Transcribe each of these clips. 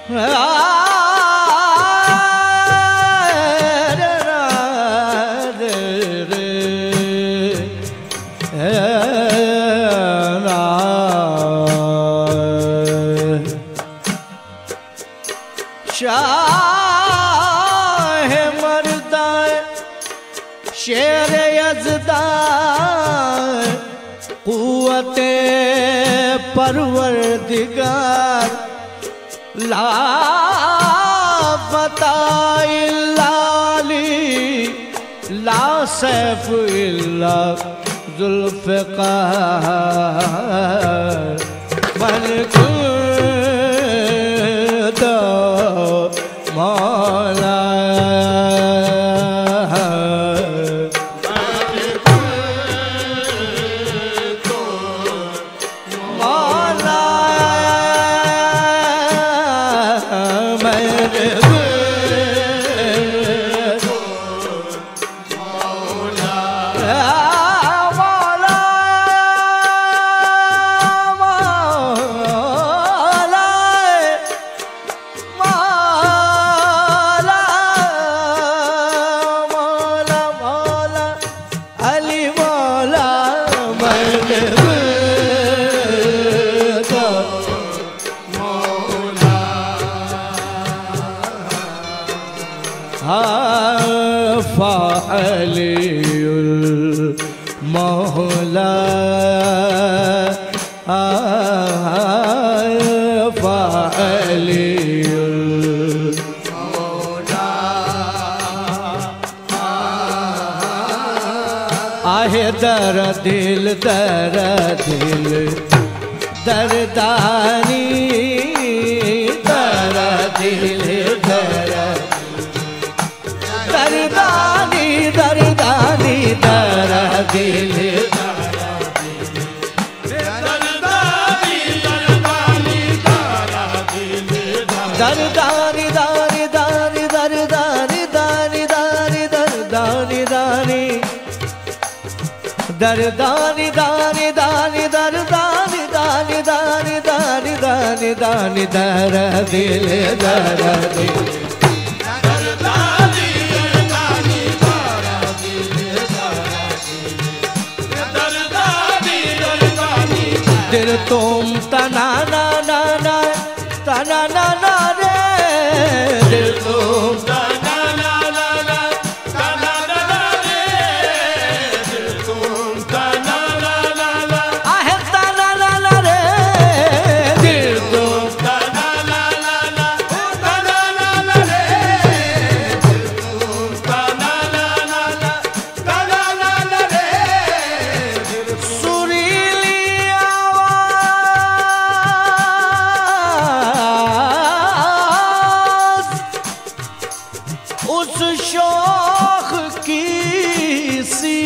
शाह मर्दा शेर यज़दा क़ुव्वते परवरदिगार ला फता इल्ला अली ला सैफ इल्ला ज़ुल्फ़िकार मन खुदा मौला फ़अलियुल मौला फ़अलियुल मौला आहे दर दिल दरदानी दर दिल दरदानी दरदानी दर दिल दरदानी दानी दानी दरदानी दानी दानी दरदानी दानी दरदानी दानी दानी दरदानी दानी दानी दानी दानी दानी दर दिल दर दिल दिल तुम तना ना ना ना तना ना ना रे दिल तुम तना ना ना ना तना ना ना रे दिल तुम तना ना ना ना आहे तना ना ना रे दिल तुम तना ना ना ना तना ना ना रे दिल तुम तना ना ना ना तना ना ना रे सुरीली उस शौख की सी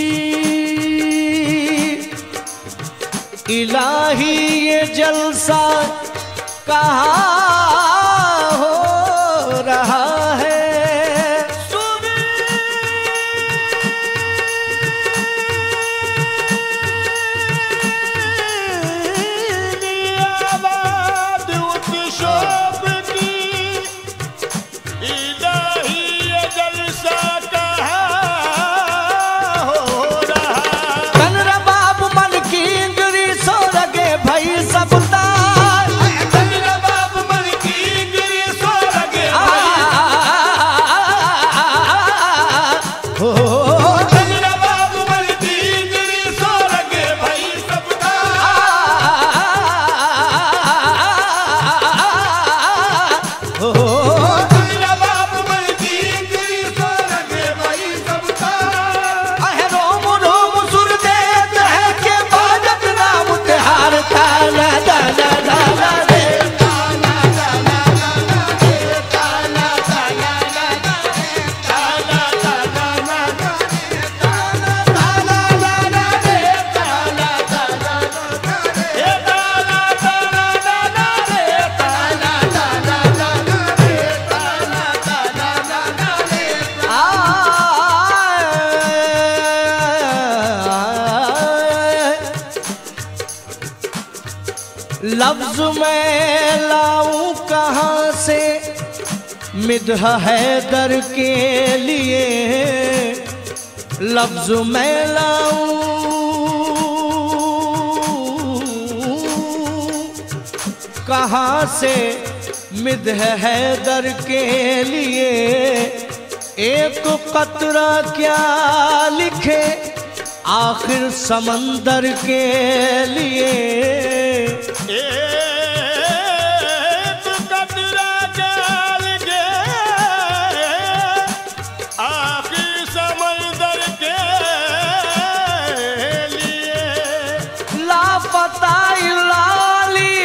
इलाही ये जलसा कहाँ हो रहा है लफ्ज मैं लाऊं कहाँ से मिदह हैदर के लिए लफ्ज मैं लाऊं, कहाँ से मिदह हैदर के लिए एक कतरा क्या लिखे आखिर समंदर के लिए। एक कतरा क्या लिखे आखिर समंदर के लिए। लापता इल्लाली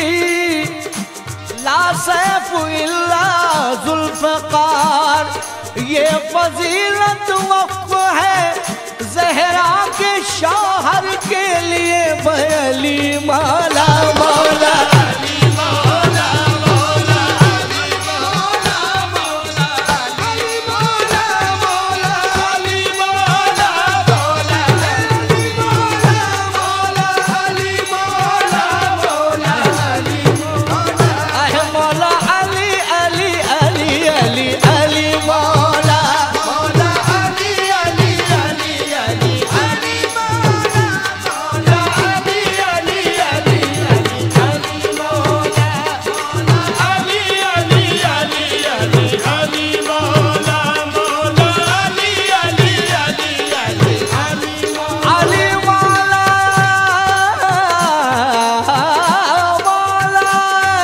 ला सैफ इल्ला जुल्फ़कार, ये फजीलत वक्फ है ज़हरा के शौहर के लिए। बयली मौला मौला अली मौला मौला अली मौला मौला अली मौला मौला अली मौला मौला अली मौला मौला अली मौला मौला अली मौला अहे मौला अली अली अली अली अली मौला मौला अली अली अली अली अली मौला मौला अली अली अली अली अली मौला अली अली अली अली अली मौला मौला अली अली अली अली अली मौला अली मौला मौला।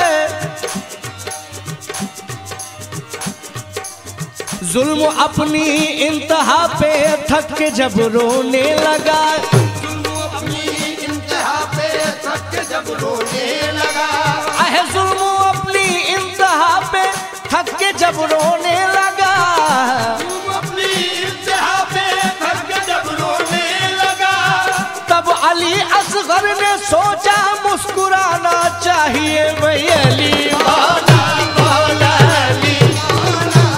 जुल्म अपनी इंतहा पे थक के जब रोने लगा, अपनी इंतहा पे थक के जब रोने लगा। अहे जुल्म अपनी इंतहा पे थक के जब रोने लगा, अपनी इंतहा पे थक के जब रोने लगा। तब अली असगर ने सोचा मुस्कुराना चाहिए। वही अली मौला मौला अली मौला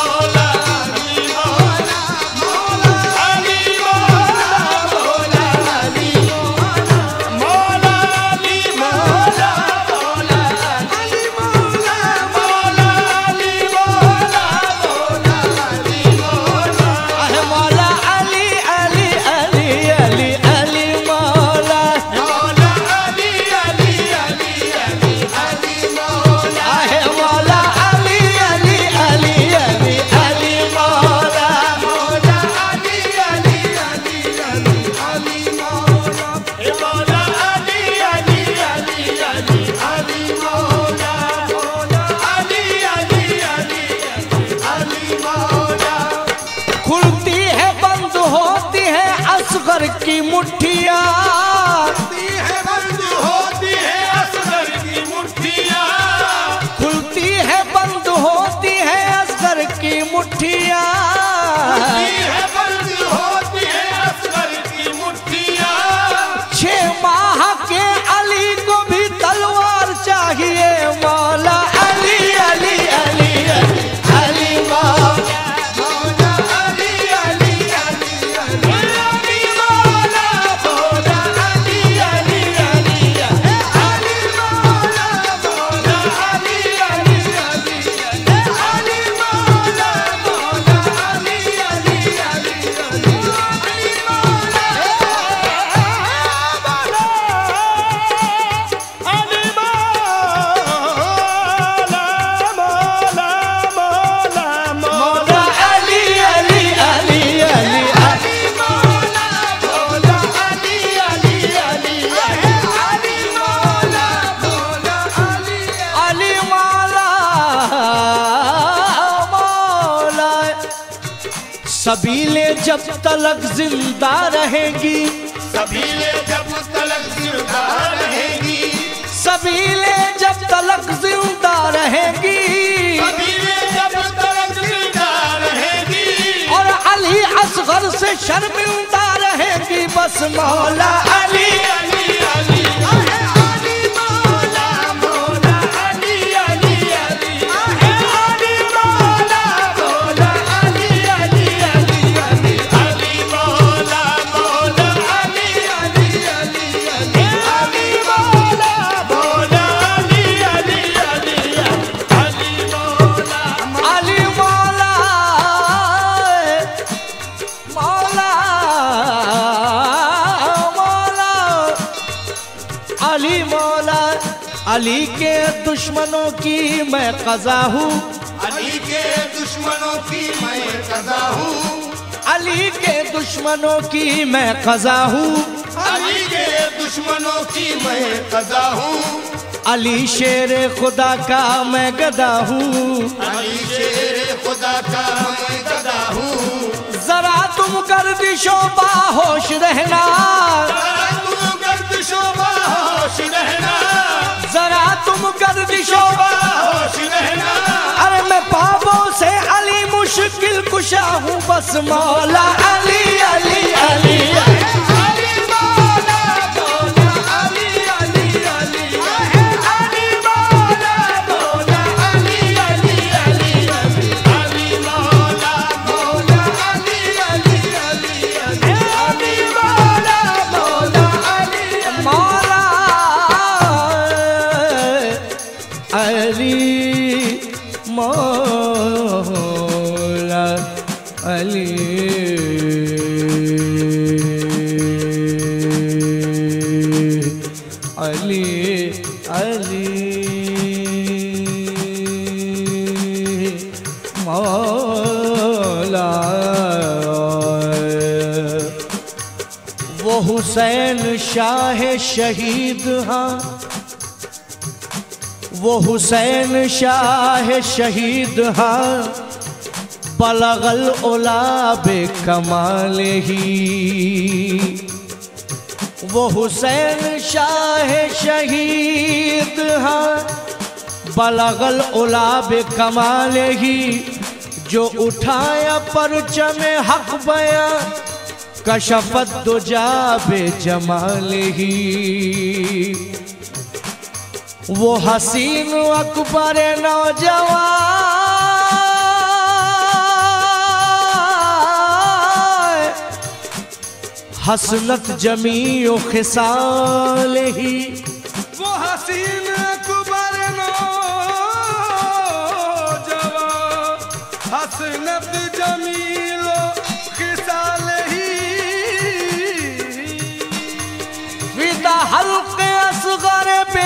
अली मौला मौला अली मौला मौला अली मौला मौला अली मौला मौला अली मौला मौला अली मौला मौला अली मौला अहे मौला अली अली अली अली अली मौला मौला अली अली अली अली अली मौला अहे मौला अली अली अली अली अली मौला मौला अली अली अली अली अली मौला हे मौला अली अली अली अली अली मौला मौला अली अली अली अली मौला। खुलती है बंद होती है असगर की मुट्ठियाँ, होती है बंद होती है असगर की मुट्ठियाँ। खुलती है बंद होती है असगर की मुट्ठियाँ। होती है बंद होती है असगर की मुट्ठियाँ। 6 माह के अली को भी तलवार चाहिए। मौला अली अली अली अली अली मौला मौला अली अली अली अली अली मौला मौला अली अली अली अली मौला मौला अली अली अली अली मौला मौला अली अली अली अली मौला अली मौला मौला अली अली अली अली अली मौला मौला अली अली अली अली मौला मौला अली अली मौला मौला। सबीले जब तलक जिंदा रहेगी, सबीले जब तलक जिंदा रहेगी। सबीले जब तलक जिंदा रहेगी, सबीले जब तलक जिंदा रहेगी। और अली असगर से शर्मिंदा रहेगी। बस मौला अली अली अली अली मौला मौला अली अली अली अली मौला मौला अली अली अली अली अली मौला मौला अली अली अली अली अली मौला मौला अली अली अली अली मौला अली के दुश्मनों की मैं क़ज़ा हूँ, अली के दुश्मनों की मैं क़ज़ा हूँ, अली के दुश्मनों की मैं क़ज़ा हूँ, अली के दुश्मनों की मैं क़ज़ा हूँ, अली शेर खुदा का मैं गदा हूँ, अली शेर खुदा का मैं गदा हूँ। जरा तुम गर्दिशो बाहोश रहना, जरा तुम गर्दिशो बाहोश रहना, जरा तुम गर्दिशो बाहोश रहना। अरे मैं पापों से अली मुश्किल कुशा हूँ, बस मौला अली अली अली, अली मौला मौला अली अली अली, अली मौला मौला अली अली अली, अली मौला मौला अली अली अली, अली मौला मौला अली मौला अली मौला अली अली अली मौला। वो हुसैन शाह शहीद हाँ, वो हुसैन शाह शहीद हाँ, बलगल उला बे कमाल ही। वो हुसैन शाह शहीद हाँ, बलगल उला बे कमाल ही, जो उठाया परचम हक बया, कशफत दुजा बे जमाल ही। वो हसीन अकबर नौजवान, हसनत जमी खिसाल ही। वो हसीन अकबर नौजवान, हसनत जमील खिसाल ही। विदा हल्के असगर पे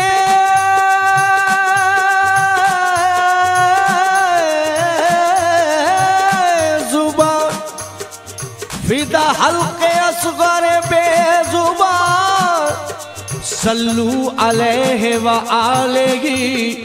जुबान, फिदा हल्के असगर बेजुबान, सल्लू अलैहि व आलिही।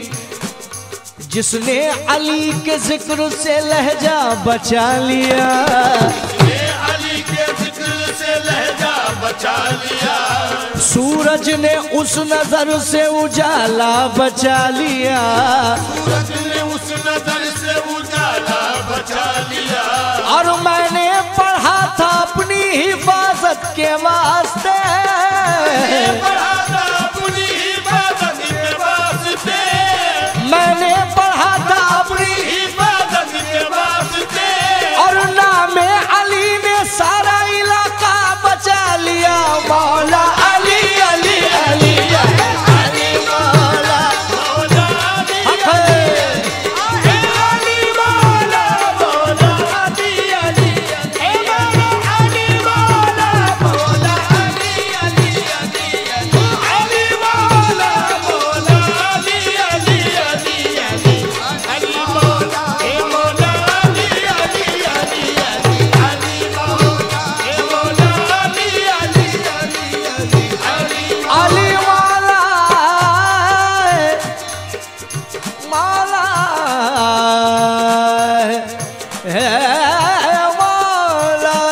जिसने अली के जिक्र से लहजा बचा लिया, अली के जिक्र से लहजा बचा लिया, सूरज ने उस नजर से उजाला बचा लिया, सूरज ने उस नजर से उजाला बचा लिया। और मैंने पढ़ा था अपनी हिफाजत के वास्ते, पढ़ा था अपनी हिफाजत के वास्ते, मैंने पढ़ा था अपनी, हिफाजत के वास्ते। और नामे अली ने सारा इलाका बचा लिया। मौला अली अली अली अली मौला मौला अली हक अली मौला मौला अली अली, अली मौला मौला अली अली अली, अली मौला मौला अली अली अली, अली मौला मौला अली अली अली, अली मौला मौला अली अली अली, अली अली मौला मौला है मौला।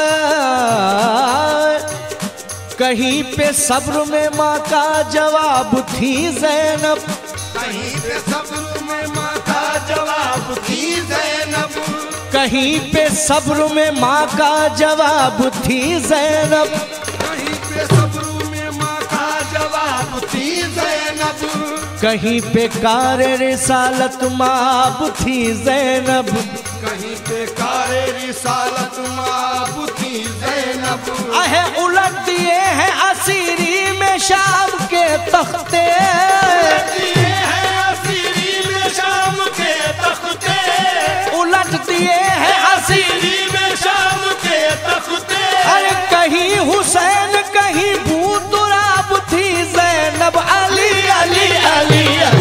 कहीं पे सब्र में माँ का जवाब थी ज़ैनब, कहीं पे सब्र में माँ का जवाब थी ज़ैनब, कहीं पे सब्र में माँ का जवाब थी ज़ैनब, कहीं पे सब्र में माँ का जवाब थी ज़ैनब, कहीं पे कार रिसालत माब थी ज़ैनब, कहीं पे कारे रिसालत माब थी ज़ैनब। आहे उलट दिए हैं असीरी में शाम के तख्ते, दिए हैं असीरी में शाम के तख्ते, उलट दिए हैं असीरी। असीरी में शाम के तख्ते। अरे कहीं हुसैन कहीं बूतुराब थी ज़ैनब, अली अली अली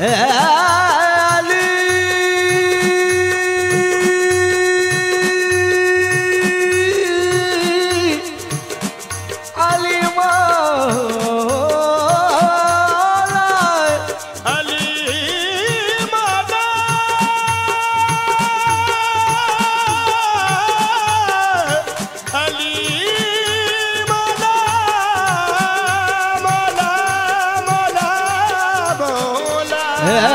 अली अली मौला अली मौला अली मौला मौला मौला मौला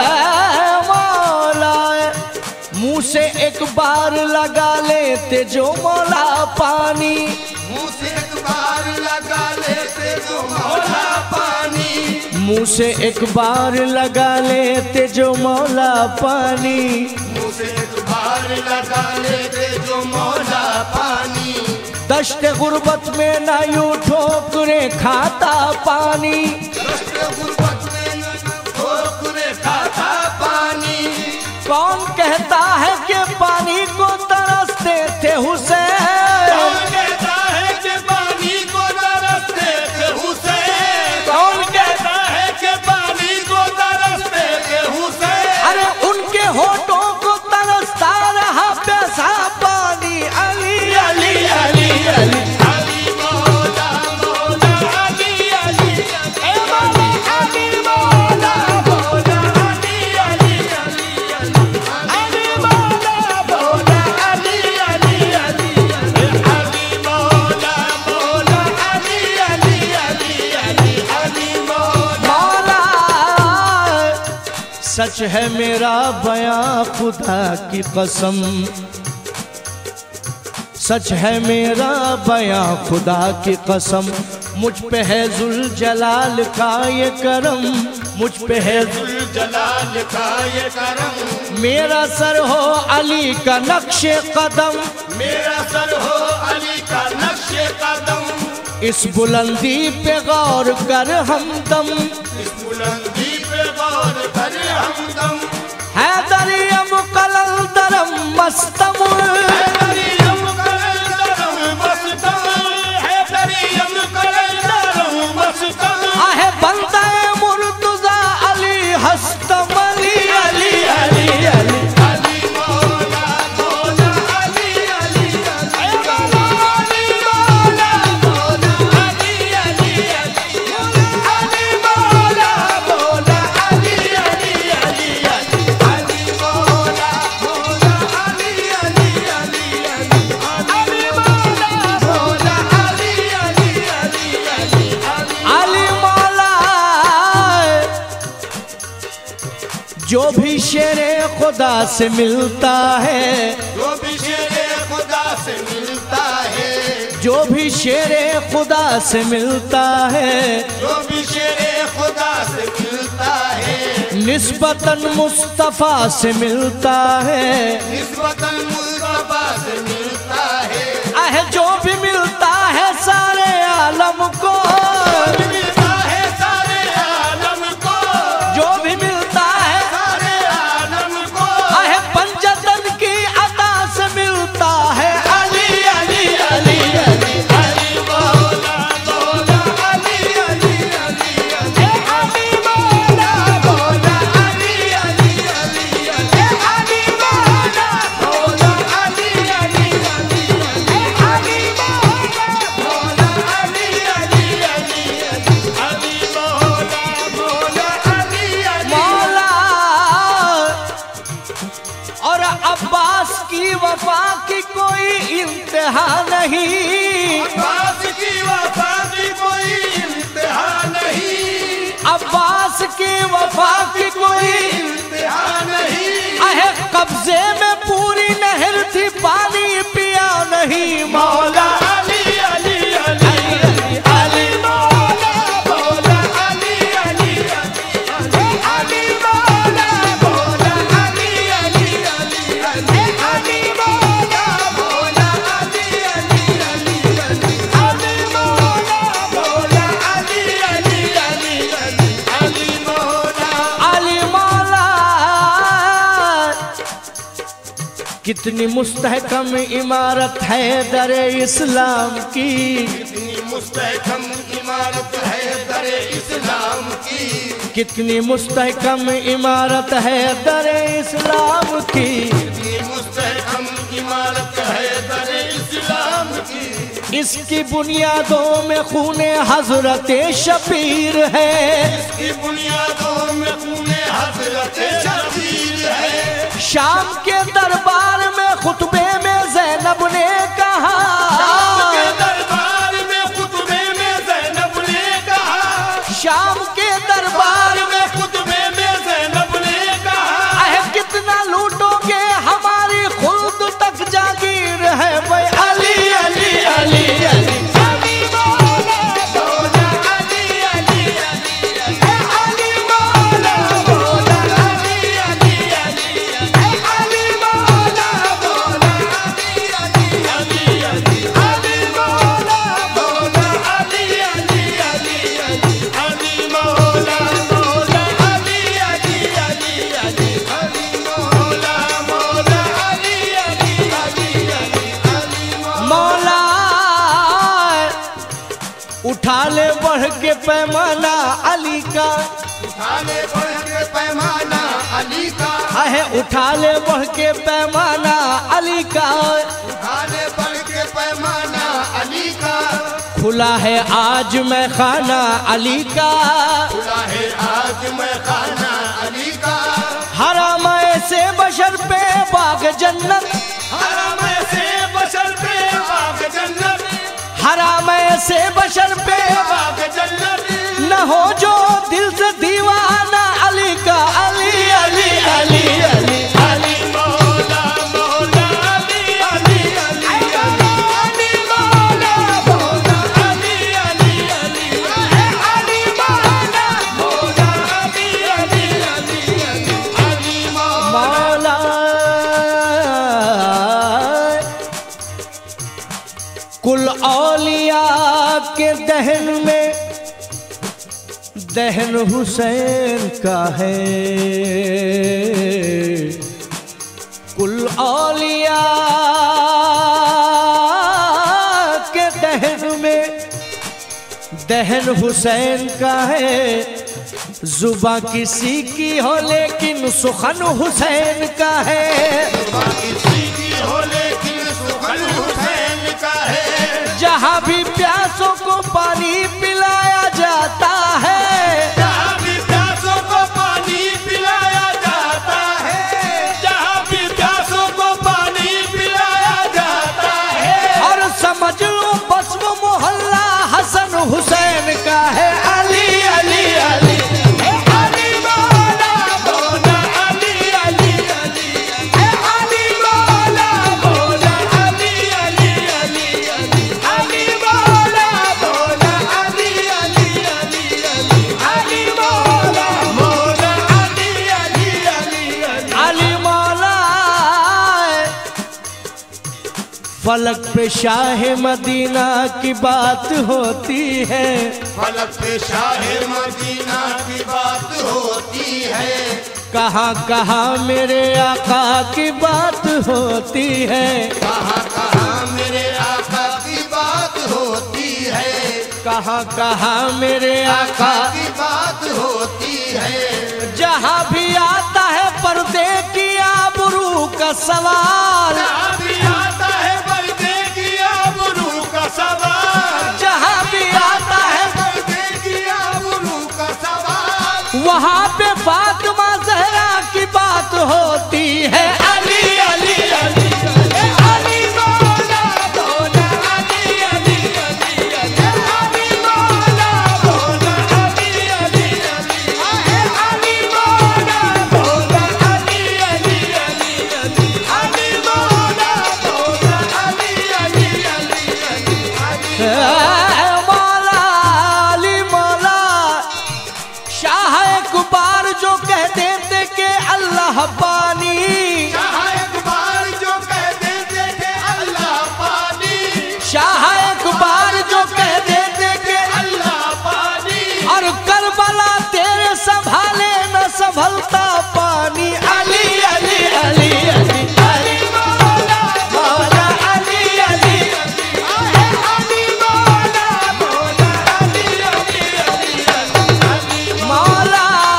मौला मुंह से एक बार लगा लेते जो मौला पानी, मुंह से एक बार लगा लेते जो मौला पानी, मुंह से एक बार लगा लेते जो मौला पानी, मुंह से एक बार लगा लेते जो मौला पानी, दश्त गुर्बत में न यूं ठोकरे खाता पानी, दश्त गुर्बत में न ठोकरे खाता पानी, कौन कहता है कि पानी को तरसते थे हुसैन, कौन कहता है कि पानी को तरसते थे हुसैन, कौन कहता है कि पानी को तरसते थे हुसैन, अरे उनके होठों को तरसता रहा प्यासा पानी। अली अली अली अली अली मौला मौला अली अली ए मौला अली मौला मौला अली अली अली अली मौला मौला अली अली अली अली मौला मौला अली अली अली अली मौला। मौला सच है मेरा बयां खुदा की कसम, सच है मेरा बयां खुदा की कसम, मुझ पे है जुल जलाल का ये करम, मुझ पे है जलाल का ये करम, मेरा सर हो अली का नक्शे कदम, मेरा सर हो अली का नक्शे कदम, इस बुलंदी पे गौर कर हमदम, इस बुलंदी पे गौर कर हमदम, हैदरियम कलंदरम मस्तम, हैदरियम कलंदरम मस्तम, हैदरियम कलंदरम मस्तम, आहे बंदा मुर्तजा अली हस्तम। अली अली अली अली अली मौला मौला अली अली अली मौला अली मौला मौला अली अली अली अली मौला मौला अली अली अली अली मौला मौला अली अली अली अली मौला मौला अली अली अली अली अली मौला जो भी शेरे खुदा से मिलता है, जो भी शेरे खुदा से मिलता है, जो भी शेरे खुदा से मिलता है, जो भी शेरे खुदा से मिलता है, निस्बतन मुस्तफा से मिलता है, निस्बतन मुस्तफा से मिलता है, आहे जो भी मिलता है सारे आलम को, मिलता है सारे आलम को, जो भी मिलता है सारे आलम को, आहे पंजतन की अता से मिलता है। अली अली अली अली अली मौला मौला अली अली अली अली अली मौला मौला अली अली अली अली अली मौला मौला अली अली अली अली मौला मौला अली अली अली अली मौला मौला अली अली। मौला और अब्बास की वफा की कोई इंतहा नहीं, अब्बास की वफा की कोई इंतहा नहीं, अब्बास की वफा की कोई इंतहा नहीं, आहे कब्जे में पूरी नहर थी पानी पिया नहीं। मौला अली अली अली अली मौला मौला अली अली अली अली मौला मौला अली अली अली अली मौला मौला अली अली अली अली मौला मौला अली अली अली अली मौला। अली मौला कितनी मुस्तहकम इमारत है दरे इस्लाम की, कितनी मुस्तहकम इमारत है दरे इस्लाम की, कितनी मुस्तहकम इमारत है दरे इस्लाम की, कितनी मुस्तहकम इमारत है दरे इस्लाम की। इसकी बुनियादों में खूने हजरत शबीर है, इसकी बुनियादों में खूने हजरत शबीर है। शाम के दरबार में खुतबे में ज़ैनब ने कहा, शाम के दरबार में खुतबे में ज़ैनब ने कहा, शाम के दरबार में खुतबे में ज़ैनब ने कहा, अह कितना लूटोगे हमारी खुद तक जागीर है भाई। अली अली अली अली अली मौला मौला अली अली अली अली मौला मौला अली अली अली अली मौला मौला अली अली अली अली मौला मौला अली अली अली अली मौला मौला अली अली अली अली मौला मौला अली अली अली मौला उठा ले बढ़ के पैमाना अली का, उठाले बढ़ के पैमाना अली का, अहे उठा ले बढ़ के पैमाना अली का, उठाले बढ़ के पैमाना अली का। खुला है आज मैं खाना अली का, खुला है आज मैं खाना अली का। हराम ऐसे बशर पे बाग जन्नत, हराम से बशर पे बाग जन्नत, हराम ऐसे बशर पे बाग जन्नत। न हो जो दिल से दीवाना अली का। अली अली अली अली अली मौला मौला अली अली अली अली मौला मौला अली अली अली अली मौला मौला अली अली अली अली मौला। मौला कुल औलिया के दहन में दहन हुसैन का है, कुल औलिया के दहन में दहन हुसैन का है। जुबा किसी की हो लेकिन सुखन हुसैन का है, किसी की हो लेकिन सुखन हुसैन का है। जहाँ भी प्यासों को पानी पिलाया जाता है, जहाँ भी प्यासों को पानी पिलाया जाता है, जहाँ भी प्यासों को पानी पिलाया जाता है। और समझ लो बस वो मोहल्ला हसन हुसैन का है। अली अली अली अली मौला मौला अली अली अली अली मौला मौला अली अली अली अली मौला मौला अली अली अली अली मौला मौला अली अली अली अली मौला फलक पे शाह मदीना की बात होती है, फलक पे शाह मदीना की बात होती है। कहाँ कहाँ मेरे आका की बात होती है, कहाँ कहाँ मेरे आका की बात होती है, कहाँ कहाँ मेरे आका। की बात होती है। जहाँ भी आता है पर्दे की आबरू का सवाल, जहाँ भी आता है पर्दे की आबरू का सवाल, जहाँ भी आता है पर्दे की आबरू का सवाल, वहाँ पे फातिमा ज़हरा की बात होती है। अली अली अली अली मौला मौला अली अली अली अली मौला मौला अली अली अली अली मौला मौला अली अली अली अली मौला मौला अली अली अली मौला अली मौला शाह कुबार जो कह देते कि अल्लाह पानी, शाह इकबाल जो कह देते थे अल्लाह पानी, शाह कुबार जो कह देते कि अल्लाह पानी। और करबला तेरे संभाले न संभलता पानी। अली अली अली अली अली मौला मौला अली अली अली मौला मौला अली अली अली अली मौला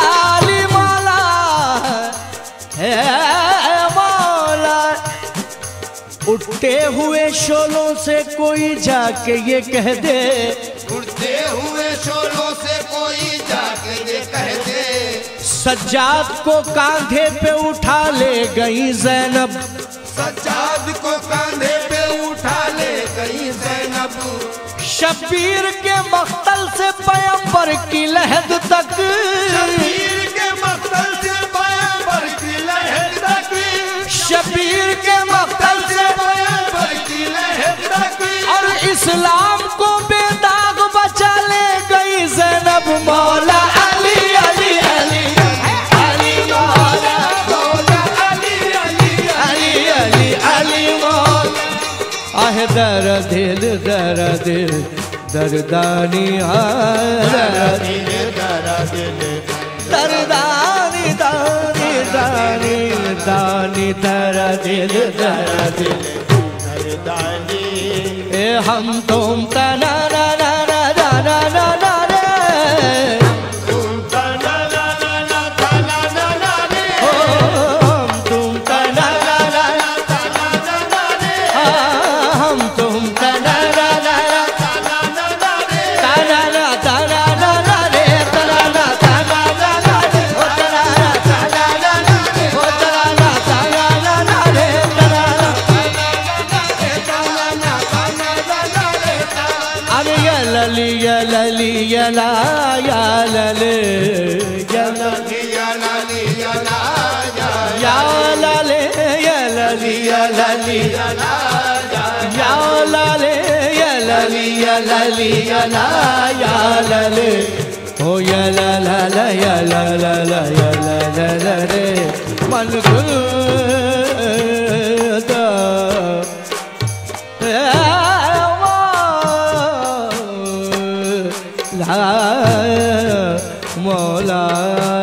उड़ते हुए शोलों से कोई जाके ये कह दे, उड़ते हुए शोलों से कोई जाके ये कह दे, सज्जाद को कांधे पे उठा ले गई ज़ैनब, सज्जाद को कांधे पे उठा ले गई ज़ैनब, शब्बीर के मख्तल से पैगंबर की लहद तक, शब्बीर के मख्तल से पैगंबर की लहद तक, शब्बीर के मख्तल से पैगंबर की लहद तक, और इस्लाम को बेदाग बचा ले गई ज़ैनब। मौला अली अली अली अली मौला मौला अली अली अली अली अली मौला। आह दर दिल दरदानी दिल दरदानी दानी दानी दानी दर दिल दानी ए हम तुम तना ना ना ना ना ना ना ना रे, तुम तना ना ना ना तना ना ना रे, ओ हम तुम तना ना ना ना तना ना ना रे, हम तुम तना ना ना ना तना ना ना रे, तना ना तना ना ना रे, तना ना तना ना ना रे, ओ तना ना तना ना ना रे, ओ तना ना तना ना ना रे, तना ना अरे या लली या लली या ला या लले या लली या लाली या ला या लले या लली या लली या लले या लली या लली या ला या लले ओ या ला ला ला या ला ला ला या ला ला ला रे मन खुदा ला मौला